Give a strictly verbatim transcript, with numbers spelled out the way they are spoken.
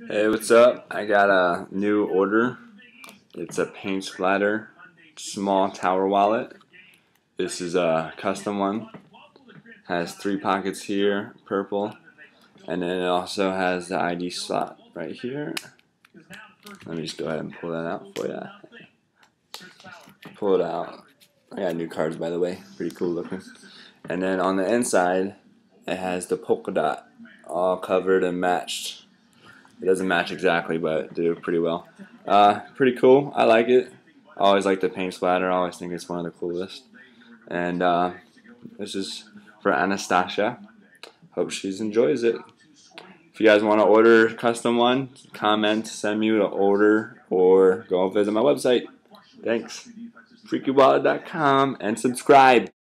Hey, what's up? I got a new order. It's a paint splatter small tower wallet. This is a custom one. Has three pockets here, purple, and then it also has the I D slot right here. Let me just go ahead and pull that out for you. Pull it out. I got new cards, by the way. Pretty cool looking. And then on the inside, it has the polka dot all covered and matched. It doesn't match exactly, but do pretty well. Uh, pretty cool. I like it. I always like the paint splatter. I always think it's one of the coolest. And uh, this is for Anastasia. Hope she enjoys it. If you guys want to order a custom one, comment, send me the order, or go visit my website. Thanks. freaky wallet dot com and subscribe.